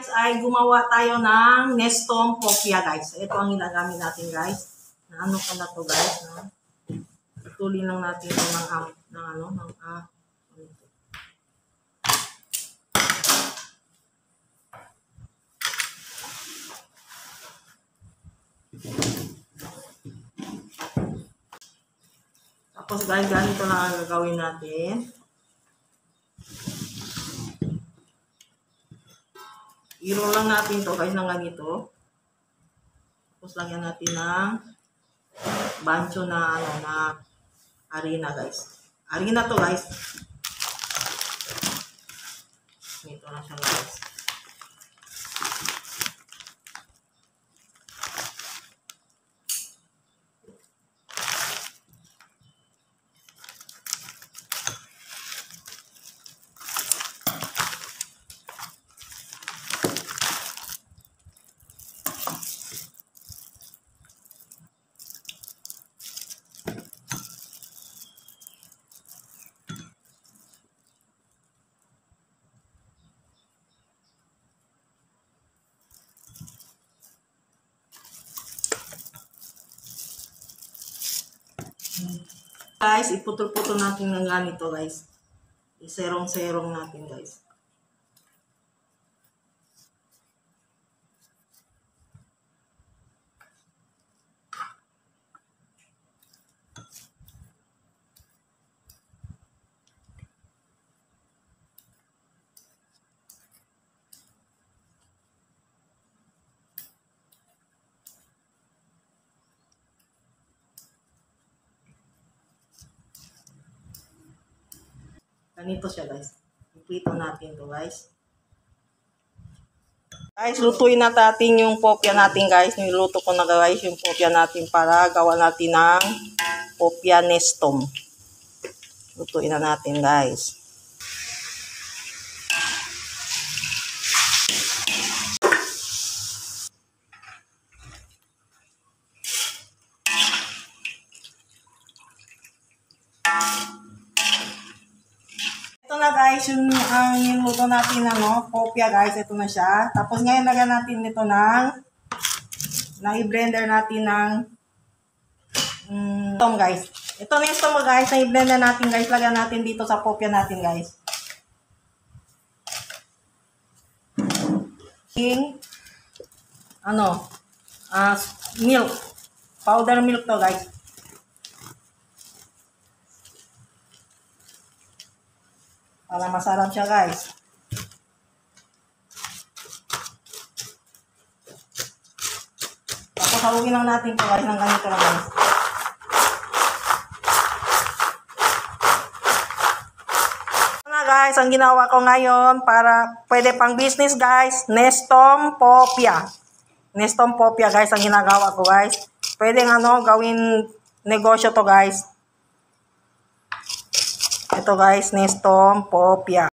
ay gumawa tayo ng Nestum Popia guys. Ito ang ginagamit natin guys. Na ano ko na to guys. No? Putulin lang natin ito Tapos guys, ganito lang ang gagawin natin. I-roll lang natin to guys ng ganito. Tapos lagyan natin ng bancho na na harina guys. Harina to guys. Ito na siya guys. Guys, iputol-putol natin ng ganito guys. Iserong-serong natin guys. Ganito siya guys. Iprito natin to guys. Guys, lutuin natin yung popia natin guys. Niluto ko na guys yung popia natin para gawa natin ng popia Nestum. Lutuin na natin guys. Ito na guys, yung niluto natin popia guys, ito na siya. Tapos ngayon lagyan natin nito i-blender natin ng Nestum guys. Ito na Nestum guys, i-blender natin guys, lagyan natin dito sa popia natin guys. Milk. Powder milk to guys. Para masarap siya guys. Tapos halugin lang natin ito guys ng ganito lang guys. Ito na guys, ang ginawa ko ngayon para pwede pang business guys. Nestum Popia. Nestum Popia guys ang ginagawa ko guys. Pwede gawin negosyo to guys. Ito guys, Nestum Popia.